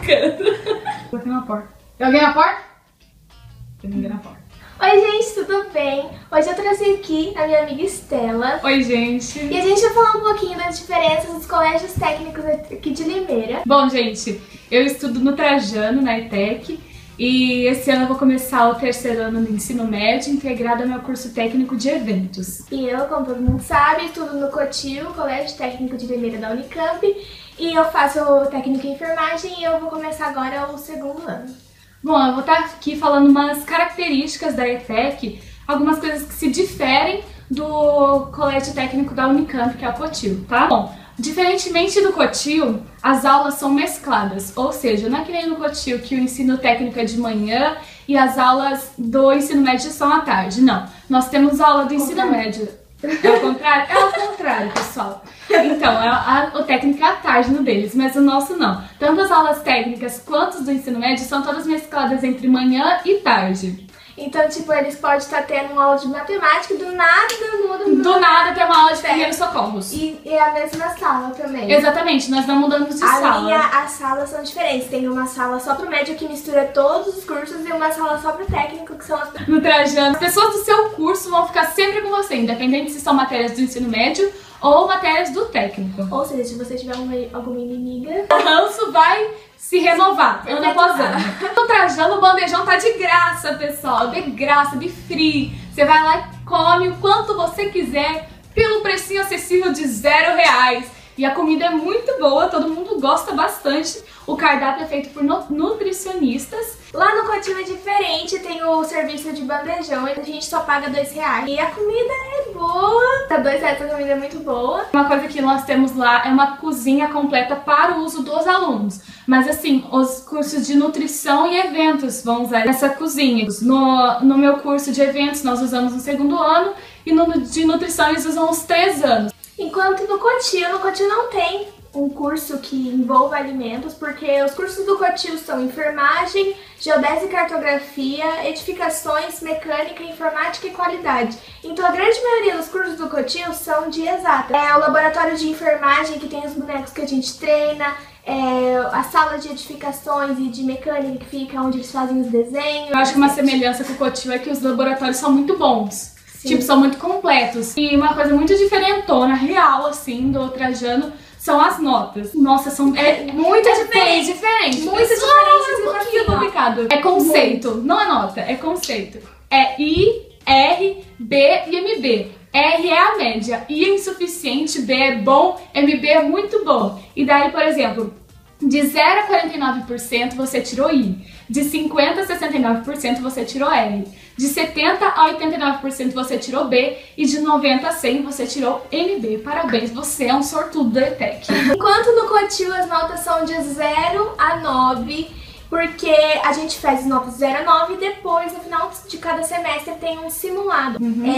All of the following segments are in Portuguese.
brincando. Bateu na porta. Tem alguém na porta? Tem ninguém na porta. Oi, gente, tudo bem? Hoje eu trouxe aqui a minha amiga Estela. Oi, gente. E a gente vai falar um pouquinho das diferenças dos colégios técnicos aqui de Limeira. Bom, gente, eu estudo no Trajano, na ETEC. E esse ano eu vou começar o terceiro ano do ensino médio, integrado ao meu curso técnico de eventos. E eu, como todo mundo sabe, estudo no COTIL, Colégio Técnico de Limeira da Unicamp. E eu faço o técnico em enfermagem e eu vou começar agora o segundo ano. Bom, eu vou estar aqui falando umas características da ETEC, algumas coisas que se diferem do Colégio Técnico da Unicamp, que é o COTIL, tá? Bom, diferentemente do COTIL, as aulas são mescladas, ou seja, não é que nem no COTIL que o ensino técnico é de manhã e as aulas do ensino médio são à tarde, não. Nós temos aula do ensino médio. É ao contrário? É ao contrário, pessoal. Então, o técnico é à tarde no deles, mas o nosso não. Tanto as aulas técnicas quanto as do ensino médio são todas mescladas entre manhã e tarde. Então, tipo, eles podem estar tendo uma aula de matemática e do nada muda. Do nada tem uma aula de primeiros socorros. E é a mesma sala também. Exatamente, nós não mudamos de sala. As salas são diferentes. Tem uma sala só pro médio que mistura todos os cursos e uma sala só pro técnico, que são as... No Trajano, as pessoas do seu curso vão ficar sempre com você, independente se são matérias do ensino médio ou matérias do técnico. Ou seja, se você tiver alguma inimiga, o ranço vai se renovar ano após ano. No Trajano, o bandejão tá de graça, pessoal. De graça, de free. Você vai lá e come o quanto você quiser pelo precinho acessível de R$0. E a comida é muito boa, todo mundo gosta bastante. O cardápio é feito por nutricionistas. Lá no COTIL é diferente, tem o serviço de bandejão e a gente só paga R$2. E a comida é boa, tá R$2, a comida é muito boa. Uma coisa que nós temos lá é uma cozinha completa para o uso dos alunos. Mas assim, os cursos de nutrição e eventos vão usar essa cozinha. No meu curso de eventos nós usamos no segundo ano e no de nutrição eles usam os 3 anos. Enquanto no COTIL não tem um curso que envolva alimentos, porque os cursos do COTIL são enfermagem, geodésia e cartografia, edificações, mecânica, informática e qualidade. Então a grande maioria dos cursos do COTIL são de exatas. É o laboratório de enfermagem que tem os bonecos que a gente treina, a sala de edificações e de mecânica que fica onde eles fazem os desenhos. Eu acho que uma semelhança com o COTIL é que os laboratórios são muito bons. Sim. Tipo, são muito completos. E uma coisa muito diferentona, real, assim, do Trajano, são as notas. Nossa, são muito diferente. Muito diferente e complicado. É conceito, não é nota, é conceito. É I, R, B e MB. R é a média, I é insuficiente, B é bom, MB é muito bom. E daí, por exemplo, de 0 a 49% você tirou I, de 50 a 69% você tirou R, de 70 a 89% você tirou B e de 90 a 100 você tirou MB. Parabéns, você é um sortudo da ETEC. Enquanto no COTIL as notas são de 0 a 9, porque a gente faz notas 0 a 9 e depois, no final de cada semestre, tem um simulado.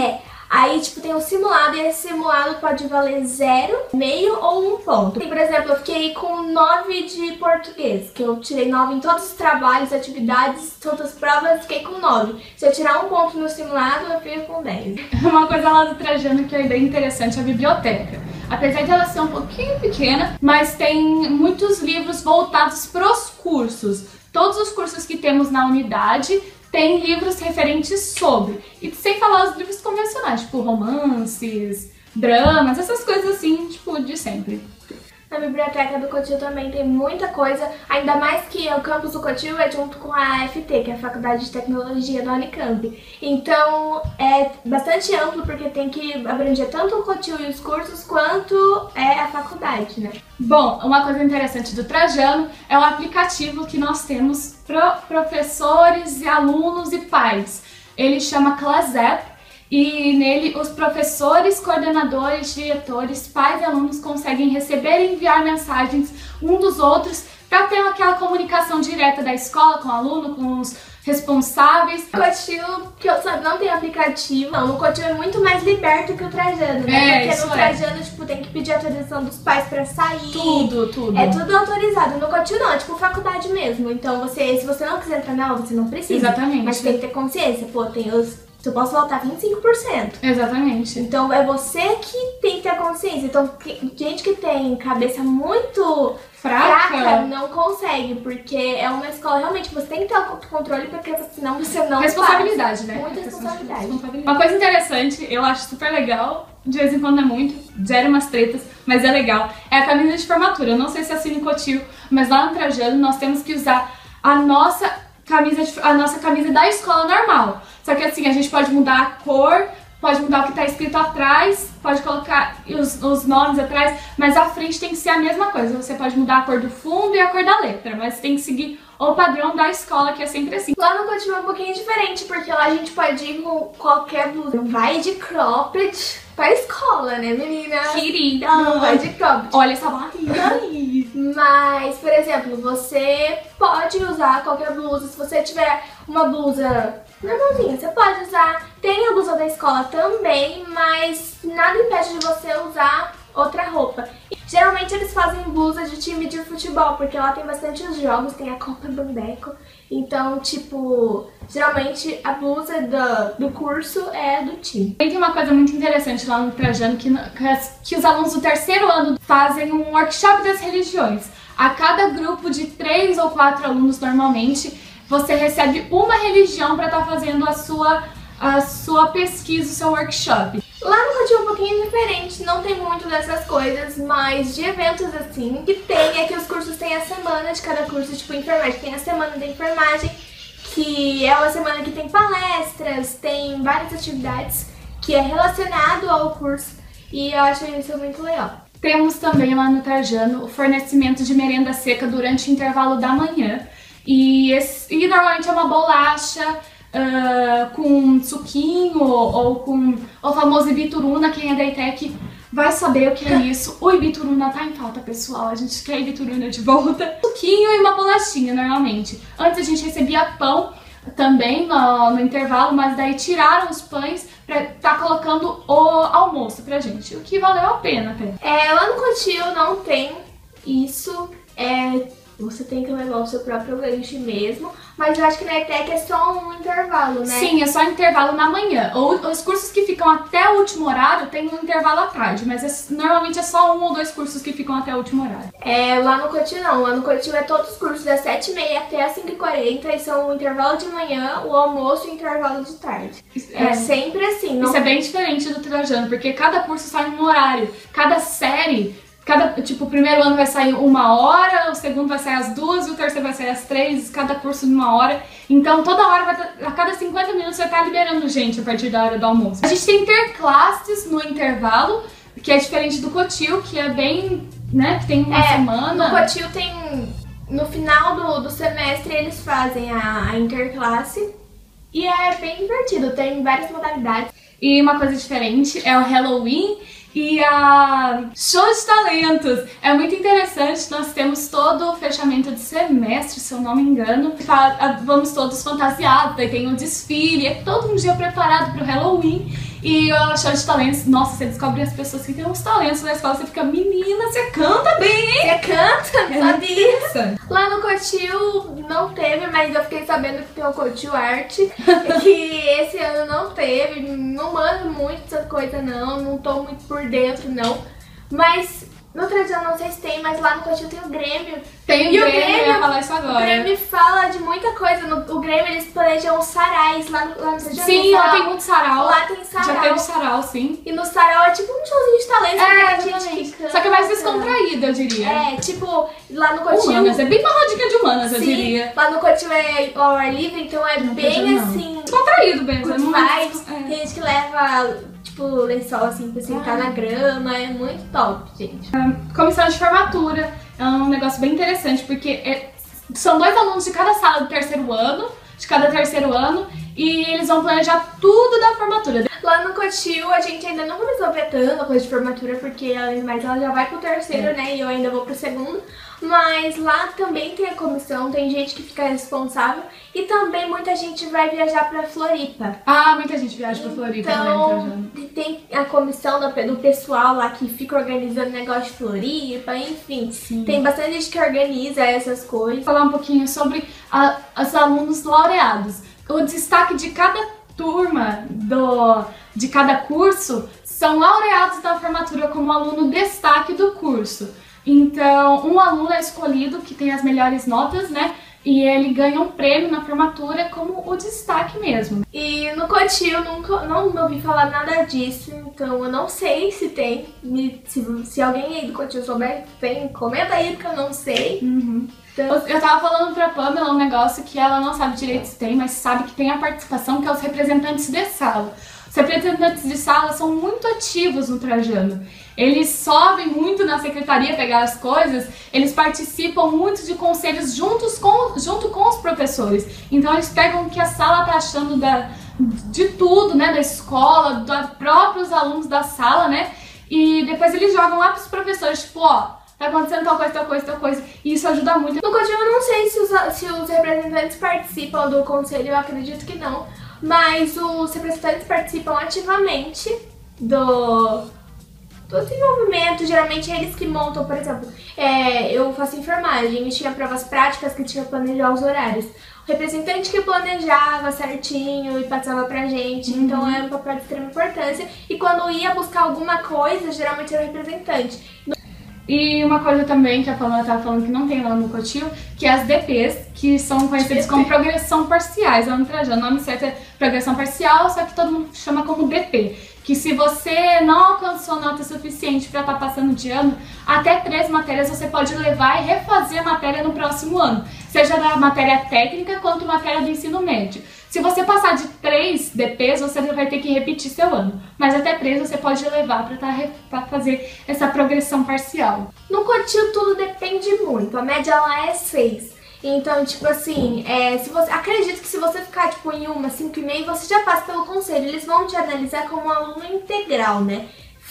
Aí, tipo, tem um simulado e esse simulado pode valer 0, meio ou 1 ponto. E, por exemplo, eu fiquei com 9 de português, que eu tirei 9 em todos os trabalhos, atividades, todas as provas, fiquei com 9. Se eu tirar 1 ponto no simulado, eu fico com 10. Uma coisa lá do Trajano que é bem interessante é a biblioteca. Apesar de ela ser um pouquinho pequena, mas tem muitos livros voltados para os cursos. Todos os cursos que temos na unidade tem livros referentes sobre. E sem falar os livros convencionais, tipo romances, dramas, essas coisas assim, tipo, de sempre. Na biblioteca do COTIL também tem muita coisa, ainda mais que o campus do COTIL é junto com a AFT, que é a Faculdade de Tecnologia da Unicamp. Então é bastante amplo porque tem que abranger tanto o COTIL e os cursos quanto a faculdade, né? Bom, uma coisa interessante do Trajano é o aplicativo que nós temos para professores e alunos e pais. Ele chama Class App. E nele os professores, coordenadores, diretores, pais e alunos conseguem receber e enviar mensagens um dos outros para ter aquela comunicação direta da escola com o aluno, com os responsáveis. O COTIL, que eu saiba, não tem aplicativo. Não, no COTIL é muito mais liberto que o Trajano, né? Porque no Trajano, tipo, tem que pedir autorização dos pais pra sair. Tudo. É tudo autorizado. No COTIL não, é tipo faculdade mesmo. Então, se você não quiser entrar nela, você não precisa. Exatamente. Mas tem que ter consciência. Pô, tem os eu posso voltar 25%. Exatamente. Então é você que tem que ter a consciência. Então, gente que tem cabeça muito fraca não consegue, porque é uma escola realmente que você tem que ter o controle, porque senão você não responsabilidade, faz. né? Muita responsabilidade. Uma coisa interessante, eu acho super legal, de vez em quando é muito, gera umas tretas, mas é legal, é a camisa de formatura. Eu não sei se é assim no Cotil, mas lá no Trajano nós temos que usar a nossa camisa da escola normal. Só que assim, a gente pode mudar a cor, pode mudar o que tá escrito atrás, pode colocar os nomes atrás, mas a frente tem que ser a mesma coisa. Você pode mudar a cor do fundo e a cor da letra, mas tem que seguir o padrão da escola, que é sempre assim. Lá no Cotil é um pouquinho diferente, porque lá a gente pode ir com qualquer blusa. Não vai de cropped pra escola, né, menina? Querida! Não vai de cropped. Olha essa barriga aí! Mas, por exemplo, você pode usar qualquer blusa. Se você tiver uma blusa normalzinha, você pode usar. Tem a blusa da escola também, mas nada impede de você usar outra roupa. E, geralmente eles fazem blusa de time de futebol, porque lá tem bastante os jogos, tem a Copa Bandeco. Então, tipo, geralmente a blusa do curso é do time. Tem uma coisa muito interessante lá no Trajano, que os alunos do terceiro ano fazem um workshop das religiões. A cada grupo de 3 ou 4 alunos normalmente, você recebe uma religião para estar fazendo a sua pesquisa, o seu workshop. Lá no Cotil é um pouquinho diferente, não tem muito dessas coisas, mas de eventos assim, que tem é que os cursos têm a semana de cada curso, tipo enfermagem, tem a semana da enfermagem, que é uma semana que tem palestras, tem várias atividades que é relacionado ao curso, e eu acho isso muito legal. Temos também lá no Trajano o fornecimento de merenda seca durante o intervalo da manhã, e normalmente é uma bolacha, com suquinho ou com o famoso Ibituruna. Quem é da ITEC vai saber o que é isso. O Ibituruna tá em falta, pessoal. A gente quer Ibituruna de volta. Suquinho e uma bolachinha, normalmente. Antes a gente recebia pão também no intervalo, mas daí tiraram os pães pra tá colocando o almoço pra gente, o que valeu a pena até. Lá no Cotil não tem isso. Você tem que levar o seu próprio lanche mesmo, mas eu acho que na ETEC é só um intervalo, né? Sim, é só intervalo na manhã. Os cursos que ficam até o último horário tem um intervalo à tarde, mas normalmente é só 1 ou 2 cursos que ficam até o último horário. Lá no Cotil não. Lá no Cotil é todos os cursos das 7h30 até as 5h40 e são o intervalo de manhã, o almoço e o intervalo de tarde. É sempre assim. Isso é bem diferente do Trajano, porque cada curso sai em um horário. Cada série... o primeiro ano vai sair 1 hora, o segundo vai sair às 2 e o terceiro vai sair às 3, cada curso em 1 hora. Então toda hora, a cada 50 minutos vai estar liberando gente a partir da hora do almoço. A gente tem interclasses no intervalo, que é diferente do Cotil, que é bem, né, que tem uma semana. No Cotil tem, no final do semestre eles fazem a interclasse e é bem divertido, tem várias modalidades. E uma coisa diferente é o Halloween e a show de talentos. É muito interessante, nós temos todo o fechamento de semestre, se eu não me engano. Vamos todos fantasiados, daí tem um desfile, é todo um dia preparado pro Halloween. E o show de talentos, nossa, você descobre as pessoas que têm uns talentos na escola, você fica, menina, você canta bem, hein? Você canta? Sabia? Lá no Cotil não teve, mas eu fiquei sabendo que tem o Cotil Arte, que esse ano não teve, não mando muito essa coisa não tô muito por dentro não, mas no Trajano não sei se tem, mas lá no Cotil tem o Grêmio. Tem o Grêmio, eu ia falar isso agora. O Grêmio fala de muita coisa, o Grêmio eles planejam os sarais lá no Trajano. Sim, lá tem muito sarau. Lá tem sarau. Já teve sarau, sim. E no sarau é tipo um showzinho de talentos, gente que canta. Só que é mais descontraído, eu diria. Tipo, lá no Cotil... Humanas, é bem uma rodinha de humanas, eu sim, diria. Lá no Cotil é ao ar livre, então é não, bem assim... Descontraído mesmo. Good vibes. Tem gente que leva... tipo, lençol assim pra sentar na grama, é muito top, gente. Comissão de formatura é um negócio bem interessante, porque são 2 alunos de cada sala do terceiro ano, e eles vão planejar tudo da formatura. Lá no Cotil a gente ainda não começou a ver tanta coisa de formatura, porque além do mais ela já vai pro terceiro, né, e eu ainda vou pro segundo. Mas lá também tem a comissão, tem gente que fica responsável e também muita gente vai viajar pra Floripa. Muita gente viaja pra Floripa. Então tem a comissão do pessoal lá que fica organizando negócio de Floripa, enfim. Sim. Tem bastante gente que organiza essas coisas. Vou falar um pouquinho sobre os alunos laureados. O destaque de cada turma de cada curso são laureados da formatura como aluno destaque do curso. Então, um aluno é escolhido que tem as melhores notas, né? E ele ganha um prêmio na formatura como o destaque mesmo. E no Cotil não ouvi falar nada disso, então eu não sei se tem. Se alguém aí do Cotil souber, tem, comenta aí porque eu não sei. Então... Eu tava falando pra Pamela um negócio que ela não sabe direito se tem, mas sabe que tem a participação, que é os representantes de sala. Os representantes de sala são muito ativos no Trajano. Eles sobem muito na secretaria pegar as coisas, eles participam muito de conselhos junto com os professores. Então eles pegam o que a sala tá achando de tudo, né, da escola, dos próprios alunos da sala, né, e depois eles jogam lá pros professores, tipo, ó, tá acontecendo tal coisa, tal coisa, tal coisa, e isso ajuda muito. No Cotil eu não sei se os representantes participam do conselho, eu acredito que não, mas os representantes participam ativamente do desenvolvimento. Geralmente é eles que montam, por exemplo, eu faço enfermagem e tinha provas práticas que tinha que planejar os horários. O representante que planejava certinho e passava pra gente, então é um papel de extrema importância. E quando ia buscar alguma coisa, geralmente era o representante. E uma coisa também que a Pamela estava falando que não tem lá no Cotil, que é as DPs, que são conhecidas como progressão parciais. Lá no Trajano, o nome certo é progressão parcial, só que todo mundo chama como DP. Que se você não alcançou nota suficiente para estar passando de ano, até 3 matérias você pode levar e refazer a matéria no próximo ano. Seja da matéria técnica quanto matéria do ensino médio. Se você passar de 3 DPs, você vai ter que repetir seu ano. Mas até 3 você pode levar para fazer essa progressão parcial. No Cotil tudo depende muito, a média lá é 6. Então, tipo assim, acredito que se você ficar tipo em uma 5,5, você já passa pelo conselho. Eles vão te analisar como um aluno integral, né?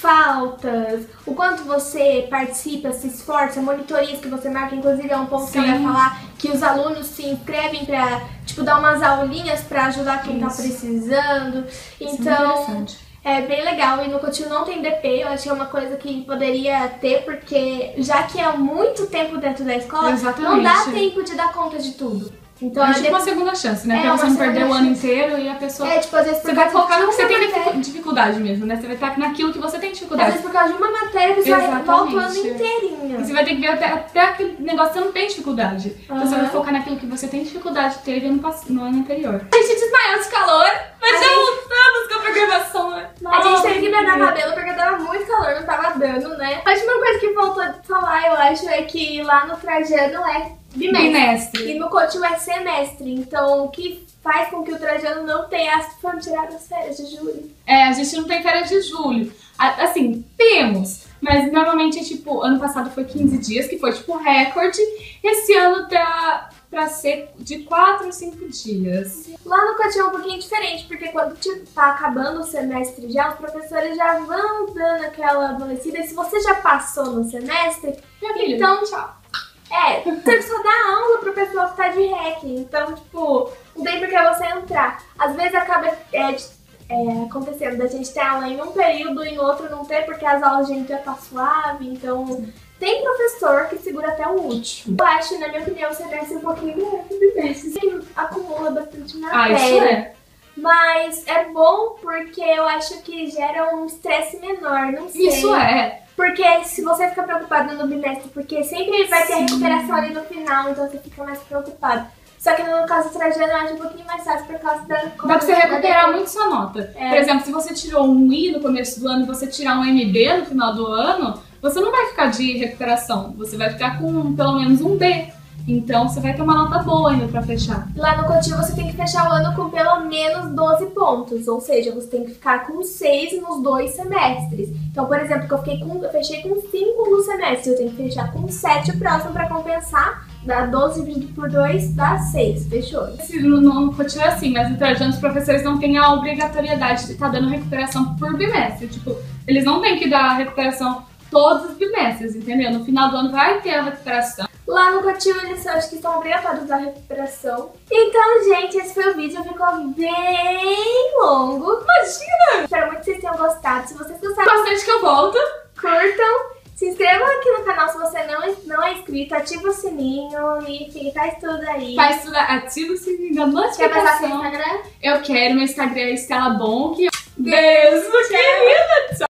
Faltas, o quanto você participa, se esforça, monitorias que você marca, inclusive é um ponto que eu ia falar, que os alunos se inscrevem pra, tipo, dar umas aulinhas pra ajudar quem tá precisando. Então, é bem legal. E no Cotil não tem DP, eu achei uma coisa que poderia ter, porque já que é muito tempo dentro da escola, não dá tempo de dar conta de tudo. Então, é tipo uma segunda chance, né? Pra você não perder o ano inteiro e a pessoa... tipo, às vezes você vai focar no que você tem dificuldade mesmo, né? Você vai estar naquilo que você tem dificuldade. Às vezes por causa de uma matéria você vai volta o ano inteirinho. E você vai ter que ver até aquele negócio que você não tem dificuldade. Então você vai focar naquilo que você tem dificuldade, teve no ano anterior. A gente desmaiou de calor, mas já voltamos com a programação, né? A gente teve que beijar cabelo porque tava muito calor, não tava dando, né? A última coisa que faltou de falar, eu acho, é que lá no Trajano é bimestre. E no Cotil é semestre. Então, o que faz com que o Trajano não tenha tirado as férias de julho? A gente não tem férias de julho. Assim, temos. Mas normalmente, tipo, ano passado foi 15 dias, que foi, tipo, recorde. Esse ano tá pra ser de 4 ou 5 dias. Lá no Cotil é um pouquinho diferente, porque quando tá acabando o semestre já, os professores já vão dando aquela adolecida. E se você já passou no semestre, então tchau. Você só dá aula pro pessoal que tá de REC, então, tipo, não tem por que você entrar. Às vezes acaba acontecendo da gente ter aula em um período e em outro não ter, porque as aulas a gente já tá suave, então... Tem professor que segura até o último. Eu acho, na minha opinião, você desce um pouquinho do acumula bastante matéria. Isso é. Mas é bom porque eu acho que gera um estresse menor, não sei. Isso é. Porque se você fica preocupado no bimestre, porque sempre vai ter a recuperação ali no final, então você fica mais preocupado. Só que no caso do Trajano eu acho um pouquinho mais fácil por causa da... Dá pra você recuperar muito sua nota. Por exemplo, se você tirou um I no começo do ano e você tirar um MB no final do ano, você não vai ficar de recuperação, você vai ficar com pelo menos um B. Então você vai ter uma nota boa ainda pra fechar. Lá no Cotil você tem que fechar o ano com pelo menos 12 pontos, ou seja, você tem que ficar com 6 nos 2 semestres. Então, por exemplo, eu fechei com 5 no semestre, eu tenho que fechar com 7 o próximo pra compensar. Dá 12 dividido por 2, dá 6, fechou. No Cotil é assim, mas no Trajano os professores não têm a obrigatoriedade de estar dando recuperação por bimestre. Tipo, eles não têm que dar recuperação todos os bimestres, entendeu? No final do ano vai ter a recuperação. Lá no Cotil eles acho que são obrigatórios da recuperação. Então, gente, esse foi o vídeo, ficou bem longo. Imagina! Espero muito que vocês tenham gostado. Se vocês gostaram, bastante que eu volto. Curtam, se inscrevam aqui no canal se você não é inscrito. inscrito, ativa o sininho e faz tudo aí. Faz tudo, ativa o sininho da Quer passar seu notificação. Instagram? Eu quero, meu Instagram é Estela Bonk. Beijo, querida!